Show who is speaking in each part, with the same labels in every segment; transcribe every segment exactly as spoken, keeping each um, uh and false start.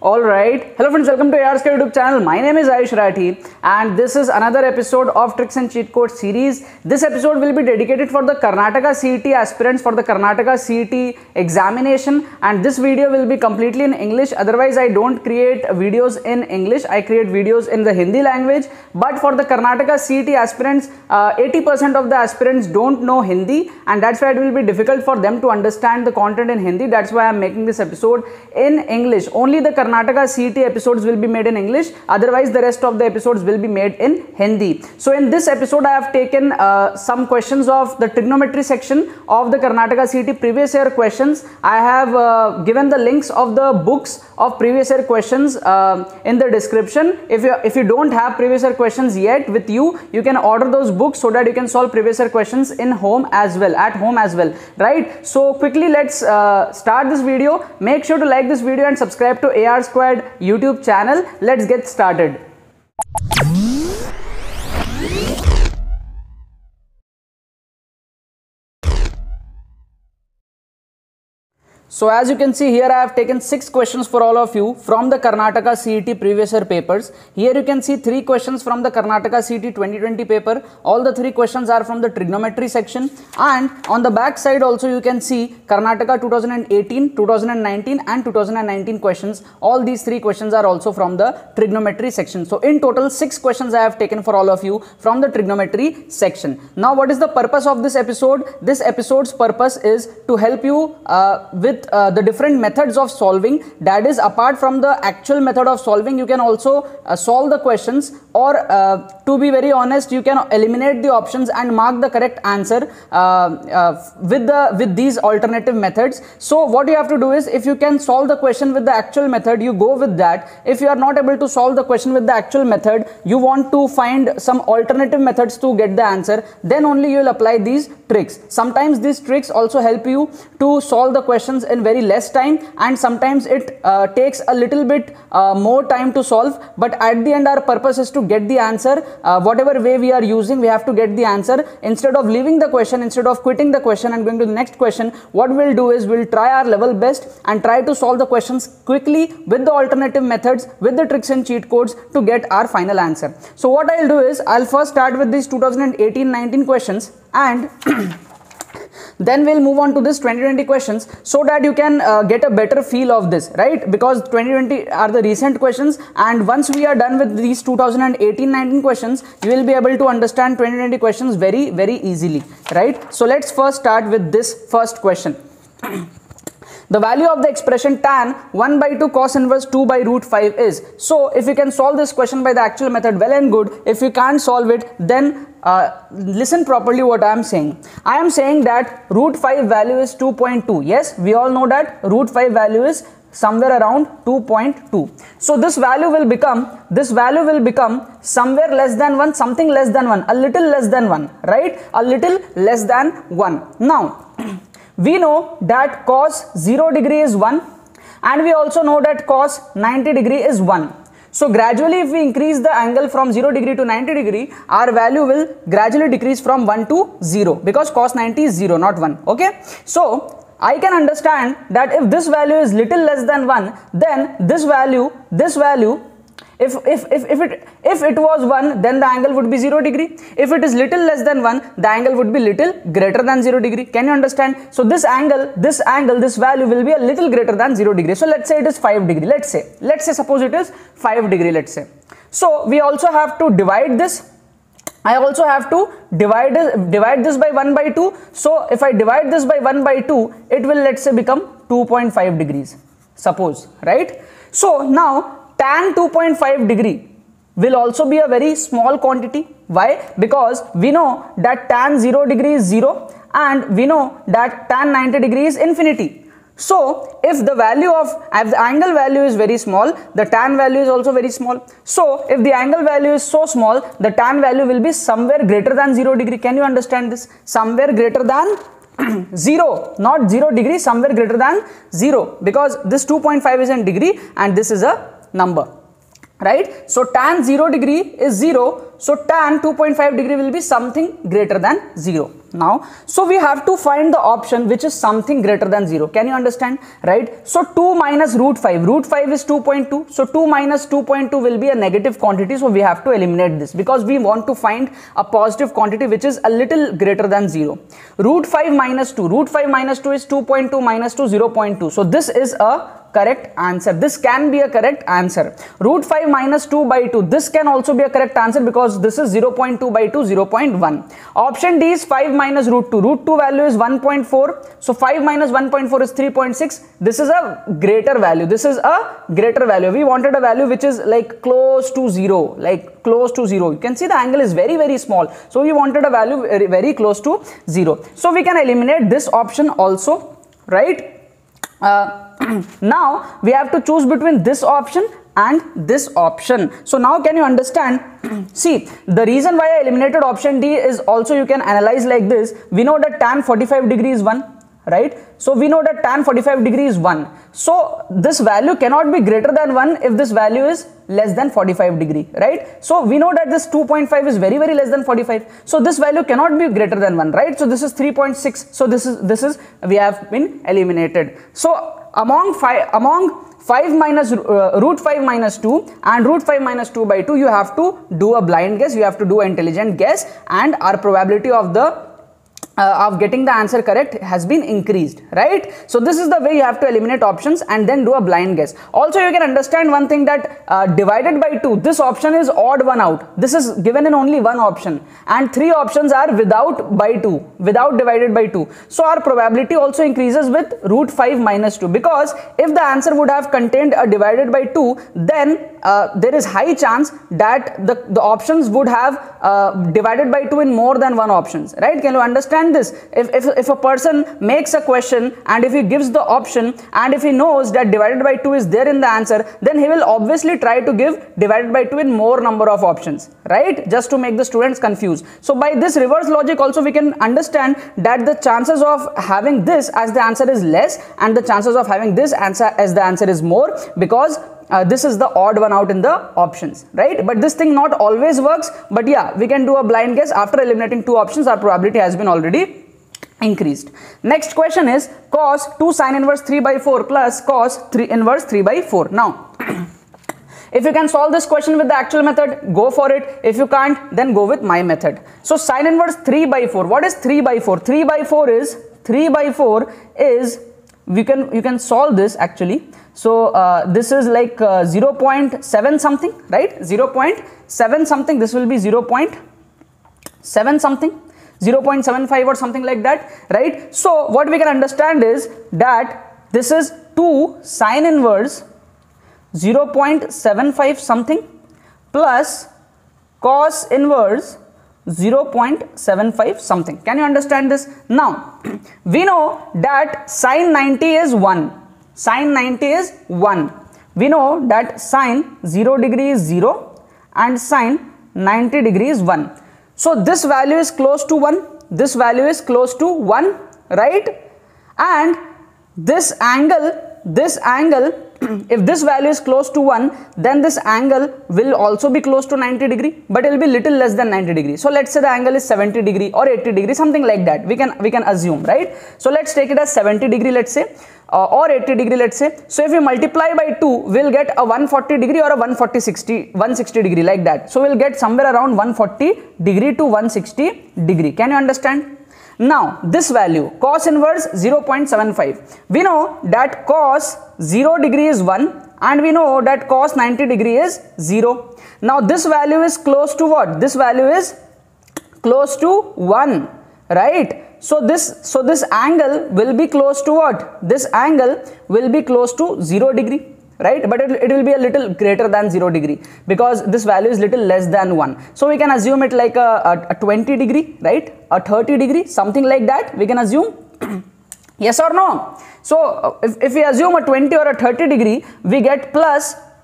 Speaker 1: All right. Hello friends, welcome to A R Square YouTube channel. My name is Ayush Rathi and this is another episode of Tricks and Cheat Code series. This episode will be dedicated for the Karnataka C E T aspirants for the Karnataka C E T examination, and this video will be completely in English. Otherwise, I don't create videos in English. I create videos in the Hindi language. But for the Karnataka C E T aspirants, uh, eighty percent of the aspirants don't know Hindi, and that's why it will be difficult for them to understand the content in Hindi. That's why I'm making this episode in English. Only the Karnataka Karnataka C E T episodes will be made in English, otherwise the rest of the episodes will be made in Hindi. So in this episode I have taken uh, some questions of the trigonometry section of the Karnataka C E T previous year questions. I have uh, given the links of the books of previous year questions uh, in the description. If you if you don't have previous year questions yet with you, you can order those books so that you can solve previous year questions in home as well, at home as well, right? So quickly let's uh, start this video. Make sure to like this video and subscribe to A R Squared YouTube channel. Let's get started. So as you can see here, I have taken six questions for all of you from the Karnataka C E T previous year papers. Here you can see three questions from the Karnataka C E T twenty twenty paper. All the three questions are from the trigonometry section, and on the back side also you can see Karnataka two thousand eighteen, two thousand nineteen and two thousand nineteen questions. All these three questions are also from the trigonometry section. So in total six questions I have taken for all of you from the trigonometry section. Now what is the purpose of this episode? This episode's purpose is to help you uh, with Uh, the different methods of solving. That is, apart from the actual method of solving, you can also uh, solve the questions, or uh, to be very honest, you can eliminate the options and mark the correct answer uh, uh, with the with these alternative methods. So what you have to do is, if you can solve the question with the actual method, you go with that. If you are not able to solve the question with the actual method, you want to find some alternative methods to get the answer, then only you will apply these tricks. Sometimes these tricks also help you to solve the questions in very less time, and sometimes it uh, takes a little bit uh, more time to solve, but at the end our purpose is to get the answer. Uh, whatever way we are using, we have to get the answer. Instead of leaving the question, instead of quitting the question and going to the next question, what we'll do is we'll try our level best and try to solve the questions quickly with the alternative methods, with the tricks and cheat codes, to get our final answer. So what I'll do is, I'll first start with these two thousand eighteen nineteen questions, and then we'll move on to this twenty twenty questions, so that you can uh, get a better feel of this, right? Because twenty twenty are the recent questions, and once we are done with these two thousand eighteen nineteen questions, you will be able to understand twenty twenty questions very very easily, right? So let's first start with this first question. The value of the expression tan one by two cos inverse two by root five is. So if you can solve this question by the actual method, well and good. If you can't solve it, then uh, listen properly what I am saying. I am saying that root five value is two point two. Yes, we all know that root five value is somewhere around two point two. So this value will become, this value will become somewhere less than one, something less than one, a little less than one, right? A little less than one. Now, we know that cos zero degree is one, and we also know that cos ninety degree is one. So gradually, if we increase the angle from zero degree to ninety degree, our value will gradually decrease from one to zero, because cos ninety is zero, not one. Okay. So I can understand that if this value is little less than one, then this value, this value, If, if, if, if, it, if it was one, then the angle would be zero degree. If it is little less than one, the angle would be little greater than zero degree. Can you understand? So this angle, this angle, this value will be a little greater than zero degree. So let's say it is five degree. Let's say, let's say suppose it is five degree, let's say. So we also have to divide this. I also have to divide, divide this by one by two. So if I divide this by one by two, it will, let's say, become two point five degrees, suppose, right? So now, tan two point five degree will also be a very small quantity. Why? Because we know that tan zero degree is zero, and we know that tan ninety degree is infinity. So if the value of, if the angle value is very small, the tan value is also very small. So if the angle value is so small, the tan value will be somewhere greater than zero degree. Can you understand this? Somewhere greater than zero, not zero degree, somewhere greater than zero, because this two point five is in degree and this is a number, right? So tan zero degree is zero, so tan two point five degree will be something greater than zero. Now, so we have to find the option which is something greater than zero. Can you understand, right? So two minus root five, root five is two point two, so two minus two point two will be a negative quantity, so we have to eliminate this because we want to find a positive quantity which is a little greater than zero. Root five minus two, root five minus two is two point two minus two, zero point two, so this is a correct answer. This can be a correct answer. Root five minus two by two, this can also be a correct answer because this is zero point two by two, zero point one. Option D is five minus root two, root two value is one point four, so five minus one point four is three point six. This is a greater value, this is a greater value. We wanted a value which is like close to zero, like close to zero. You can see the angle is very very small, so we wanted a value very, very close to zero. So we can eliminate this option also, right? Uh, now we have to choose between this option and this option. So now can you understand? See, the reason why I eliminated option D is also you can analyze like this. We know that tan forty-five degree is one, right? So we know that tan forty-five degree is one. So this value cannot be greater than one if this value is less than forty-five degree, right? So we know that this two point five is very very less than forty-five. So this value cannot be greater than one, right? So this is three point six. So this is this is we have been eliminated. So among five among five minus uh, root five minus two and root five minus two by two, you have to do a blind guess, you have to do an intelligent guess, and our probability of the Uh, of getting the answer correct has been increased, right? So this is the way you have to eliminate options and then do a blind guess. Also you can understand one thing, that uh, divided by two, this option is odd one out. This is given in only one option, and three options are without by two, without divided by two. So our probability also increases with root five minus two, because if the answer would have contained a divided by two, then uh, there is high chance that the, the options would have uh, divided by two in more than one options, right? Can you understand this? If, if, if a person makes a question and if he gives the option and if he knows that divided by two is there in the answer, then he will obviously try to give divided by two in more number of options, right? Just to make the students confused. So by this reverse logic also we can understand that the chances of having this as the answer is less and the chances of having this answer as the answer is more, because Uh, this is the odd one out in the options, right? But this thing not always works, but yeah, we can do a blind guess. After eliminating two options, our probability has been already increased. Next question is cos two sin inverse three by four plus cos three inverse three by four. Now if you can solve this question with the actual method, go for it. If you can't, then go with my method. So sin inverse three by four, what is three by four? three by four is three by four is we can you can solve this actually. So uh, this is like uh, zero point seven something, right? zero point seven something, this will be zero point seven something, zero point seven five or something like that, right? So what we can understand is that this is two sin inverse zero point seven five something plus cos inverse zero point seven five something. Can you understand this? Now we know that sin ninety is one. Sin ninety is one. We know that sin zero degree is zero and sin ninety degree is one. So this value is close to one. This value is close to one, right? And this angle, this angle, if this value is close to one, then this angle will also be close to ninety degree, but it will be little less than ninety degree. So let's say the angle is seventy degree or eighty degree, something like that. We can we can assume, right? So let's take it as seventy degree, let's say, uh, or eighty degree, let's say. So if we multiply by two, we'll get a one forty degree or a one forty sixty, one sixty degree, like that. So we'll get somewhere around one forty degree to one sixty degree. Can you understand? Now this value cos inverse zero point seven five, we know that cos zero degree is one and we know that cos ninety degree is zero. Now this value is close to what? This value is close to one, right? So this so this angle will be close to what? This angle will be close to zero degree, right? But it, it will be a little greater than zero degree because this value is little less than one. So we can assume it like a, a, a twenty degree, right? A thirty degree, something like that we can assume. Yes or no? So if, if we assume a twenty or a thirty degree, we get plus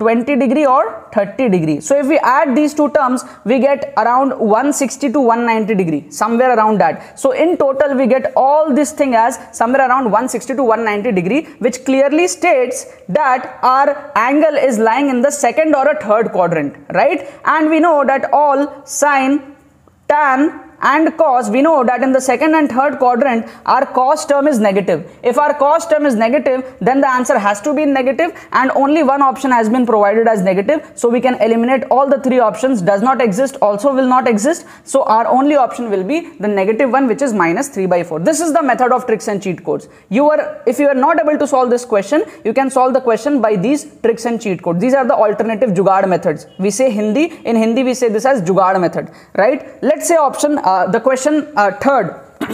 Speaker 1: twenty degree or thirty degree. So if we add these two terms, we get around one sixty to one ninety degree, somewhere around that. So in total we get all this thing as somewhere around one sixty to one ninety degree, which clearly states that our angle is lying in the second or a third quadrant, right? And we know that all sine, tan and cos, we know that in the second and third quadrant our cos term is negative. If our cos term is negative, then the answer has to be negative, and only one option has been provided as negative, so we can eliminate all the three options. Does not exist, also will not exist, so our only option will be the negative one, which is minus three by four. This is the method of tricks and cheat codes. You are, if you are not able to solve this question, you can solve the question by these tricks and cheat codes. These are the alternative jugaad methods. We say Hindi, in Hindi we say this as jugaad method, right? Let's say option uh, Uh, the question uh, third.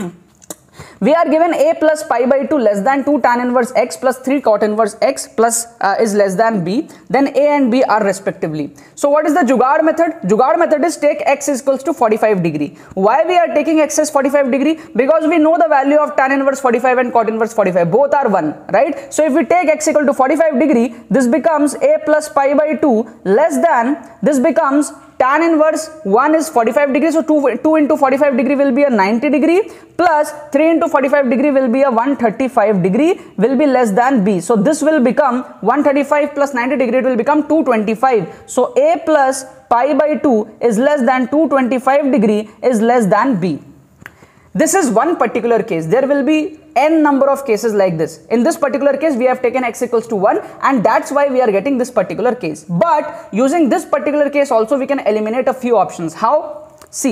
Speaker 1: We are given a plus pi by two less than two tan inverse x plus three cot inverse x plus uh, is less than b, then a and b are respectively. So what is the jugaad method? Jugaad method is take x is equals to forty-five degree. Why we are taking x as forty-five degree? Because we know the value of tan inverse forty-five and cot inverse forty-five, both are one, right? So if we take x equal to forty-five degree, this becomes a plus pi by two less than, this becomes tan inverse one is forty-five degree, so two, two into forty-five degree will be a ninety degree, plus three into forty-five degree will be a one thirty-five degree, will be less than b. So this will become one thirty-five plus ninety degree, it will become two twenty-five. So a plus pi by two is less than two twenty-five degree is less than b. This is one particular case. There will be n number of cases like this. In this particular case, we have taken x equals to one, and that's why we are getting this particular case. But using this particular case also, we can eliminate a few options. How? See,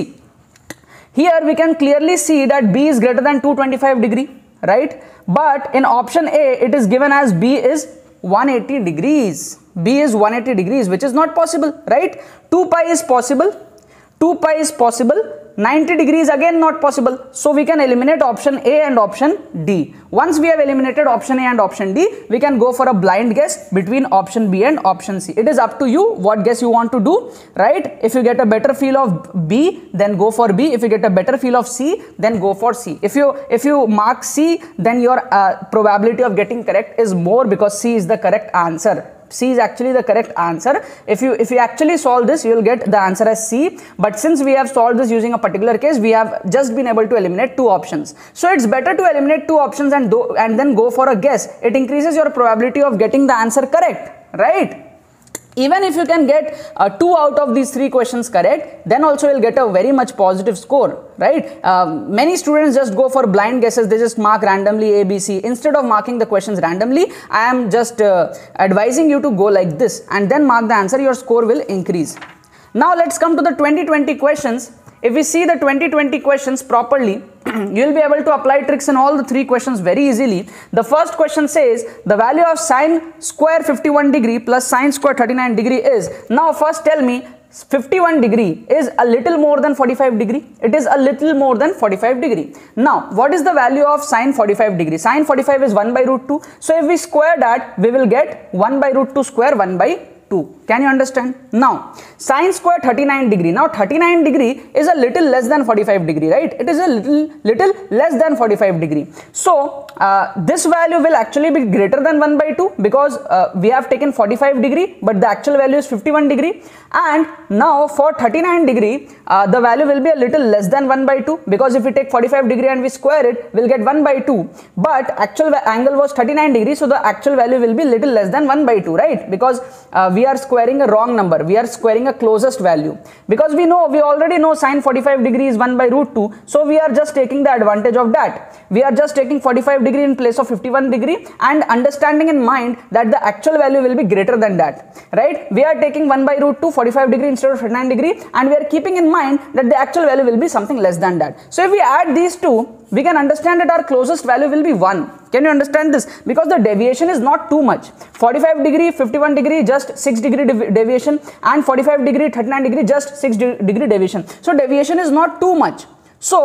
Speaker 1: here we can clearly see that b is greater than two twenty-five degree, right? But in option A, it is given as b is one eighty degrees. B is one eighty degrees, which is not possible, right? two pi is possible. two pi is possible. ninety degrees again not possible, so we can eliminate option A and option D. Once we have eliminated option A and option D, we can go for a blind guess between option B and option C. It is up to you what guess you want to do, right? If you get a better feel of B, then go for B. If you get a better feel of C, then go for C. If you if you mark C, then your uh, probability of getting correct is more, because C is the correct answer. C is actually the correct answer. If you if you actually solve this, you will get the answer as C. But since we have solved this using a particular case, we have just been able to eliminate two options. So it's better to eliminate two options and do and then go for a guess. It increases your probability of getting the answer correct, right? Even if you can get uh, two out of these three questions correct, then also you'll get a very much positive score, right? Uh, many students just go for blind guesses. They just mark randomly A, B, C. Instead of marking the questions randomly, I am just uh, advising you to go like this and then mark the answer. Your score will increase. Now let's come to the twenty twenty questions. If we see the twenty twenty questions properly, you will be able to apply tricks in all the three questions very easily. The first question says the value of sine square fifty-one degree plus sine square thirty-nine degree is. Now first tell me, fifty-one degree is a little more than forty-five degree. It is a little more than forty-five degree. Now what is the value of sine forty-five degree? Sine forty-five is one by root two. So if we square that, we will get one by root two square one by two. Can you understand? Now sine square thirty-nine degree. Now thirty-nine degree is a little less than forty-five degree, right? It is a little little less than forty-five degree. So uh, this value will actually be greater than one by two, because uh, we have taken forty-five degree, but the actual value is fifty-one degree. And now for thirty-nine degree, uh, the value will be a little less than one by two, because if we take forty-five degree and we square it, we'll get one by two. But actual angle was thirty-nine degree, so the actual value will be little less than one by two, right? Because uh, we are squaring a wrong number. We are squaring a closest value, because we know, we already know sine forty-five degree is one by root two. So we are just taking the advantage of that. We are just taking forty-five degree in place of fifty-one degree and understanding in mind that the actual value will be greater than that, right? We are taking one by root two, forty-five degree instead of thirty-nine degree, and we are keeping in mind that the actual value will be something less than that. So if we add these two, we can understand that our closest value will be one. Can you understand this? Because the deviation is not too much. forty-five degree, fifty-one degree, just six degree dev deviation, and forty-five degree, thirty-nine degree, just six de degree deviation. So deviation is not too much. So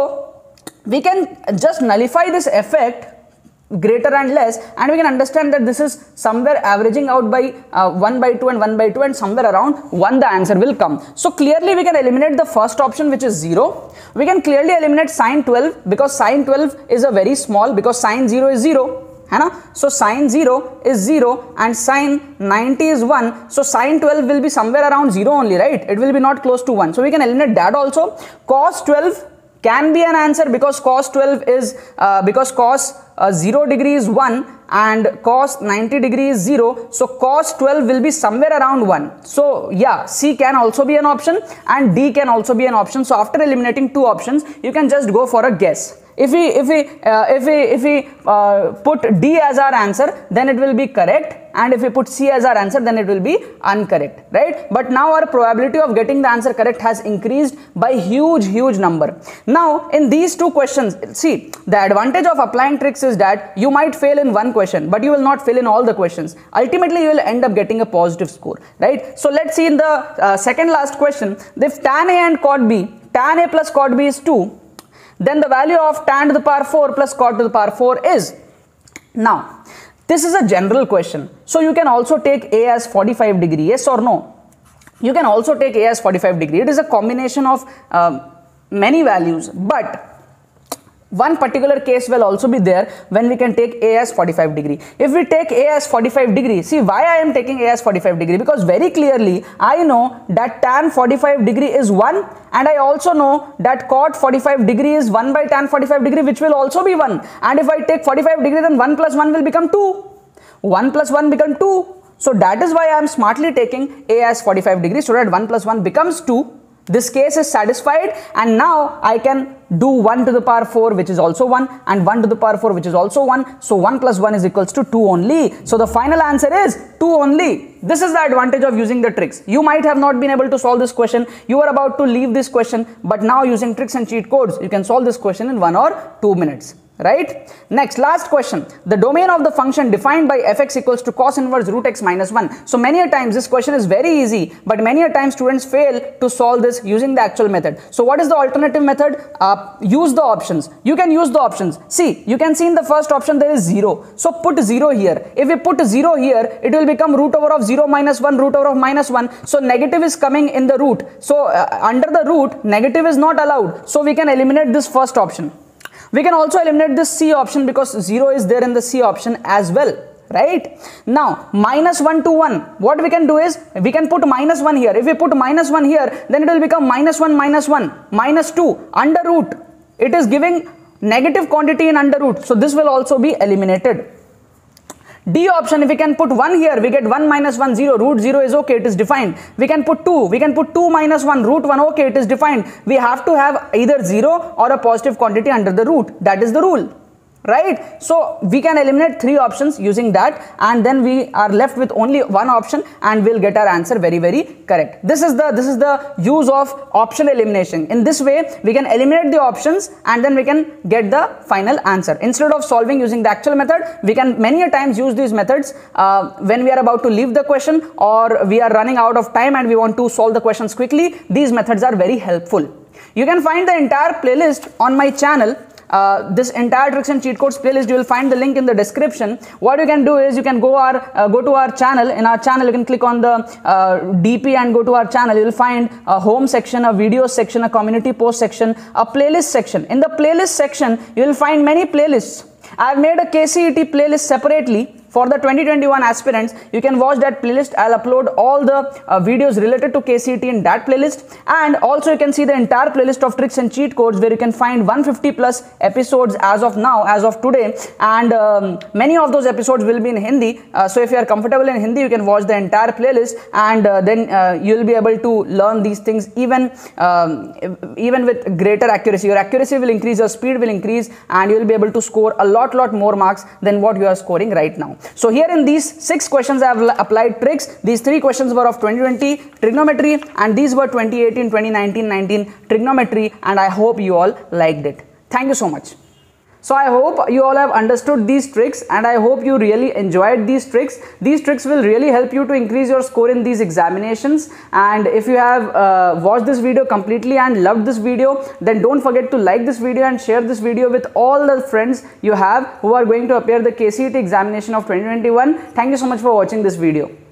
Speaker 1: we can just nullify this effect, greater and less, and we can understand that this is somewhere averaging out by uh, one by two and one by two, and somewhere around one the answer will come. So clearly we can eliminate the first option, which is zero. We can clearly eliminate sine twelve, because sine twelve is a very small, because sine zero is zero, है ना. So sine zero is zero and sine ninety is one. So sine twelve will be somewhere around zero only, right? It will be not close to one. So we can eliminate that also. Cos twelve can be an answer because cos twelve is uh, because cos uh, zero degree is one and cos ninety degree is zero. So cos twelve will be somewhere around one. So yeah, C can also be an option and D can also be an option. So after eliminating two options, you can just go for a guess. If we if we uh, if we if we uh, put D as our answer, then it will be correct, and if we put C as our answer, then it will be incorrect, right? But now our probability of getting the answer correct has increased by huge huge number. Now in these two questions, see, the advantage of applying tricks is that you might fail in one question, but you will not fail in all the questions. Ultimately, you will end up getting a positive score, right? So let's see in the uh, second last question. If tan A and cot B, tan A plus cot B is two, then the value of tan to the power four plus cot to the power four is. Now this is a general question, so you can also take A as forty-five degree, yes or no? You can also take A as forty-five degree. It is a combination of uh, many values, but one particular case will also be there when we can take A as forty-five degree. If we take A as forty-five degree, see why I am taking A as forty-five degree, because very clearly I know that tan forty-five degree is one, and I also know that cot forty-five degree is one by tan forty-five degree, which will also be one. And if I take forty-five degree, then one plus one will become two. one plus one become two. So that is why I am smartly taking A as forty-five degree, so that one plus one becomes two. This case is satisfied, and now I can do one to the power four, which is also one, and one to the power four, which is also one. So one plus one is equals to two only. So the final answer is two only. This is the advantage of using the tricks. You might have not been able to solve this question. You are about to leave this question, but now using tricks and cheat codes, you can solve this question in one or two minutes. Right? Next, last question. The domain of the function defined by fx equals to cos inverse root x minus one. So many a times this question is very easy, but many a times students fail to solve this using the actual method. So what is the alternative method? Uh, use the options. You can use the options. See, you can see in the first option there is zero. So put zero here. If we put zero here, it will become root over of zero minus one, root over of minus one. So negative is coming in the root. So uh, under the root, negative is not allowed. So we can eliminate this first option. We can also eliminate this C option because zero is there in the C option as well, right? Now minus one to one, what we can do is we can put minus one here. If we put minus one here, then it will become minus one minus one minus two under root. It is giving negative quantity in under root, so this will also be eliminated. D option, if we can put one here, we get one minus one, zero, root zero is okay, it is defined. We can put two, we can put two minus one, root one, okay, it is defined. We have to have either zero or a positive quantity under the root. That is the rule. Right? So we can eliminate three options using that, and then we are left with only one option, and we'll get our answer very very correct. This is the this is the use of option elimination. In this way we can eliminate the options and then we can get the final answer. Instead of solving using the actual method, we can many a times use these methods uh, when we are about to leave the question, or we are running out of time and we want to solve the questions quickly. These methods are very helpful. You can find the entire playlist on my channel. Uh, this entire tricks and cheat codes playlist, you will find the link in the description. What you can do is you can go our uh, go to our channel. In our channel you can click on the uh, D P and go to our channel. You will find a home section, a video section, a community post section, a playlist section. In the playlist section you will find many playlists. I have made a K C E T playlist separately for the twenty twenty-one aspirants. You can watch that playlist. I'll upload all the uh, videos related to K C E T in that playlist, and also you can see the entire playlist of tricks and cheat codes, where you can find one hundred fifty plus episodes as of now, as of today, and um, many of those episodes will be in Hindi. Uh, so if you are comfortable in Hindi, you can watch the entire playlist, and uh, then uh, you will be able to learn these things even um, even with greater accuracy. Your accuracy will increase, your speed will increase, and you will be able to score a lot lot more marks than what you are scoring right now. So here in these six questions I have applied tricks. These three questions were of twenty twenty trigonometry, and these were twenty eighteen, twenty nineteen, nineteen trigonometry, and I hope you all liked it. Thank you so much. So I hope you all have understood these tricks, and I hope you really enjoyed these tricks. These tricks will really help you to increase your score in these examinations. And if you have uh, watched this video completely and loved this video, then don't forget to like this video and share this video with all the friends you have who are going to appear the K C E T examination of twenty twenty-one. Thank you so much for watching this video.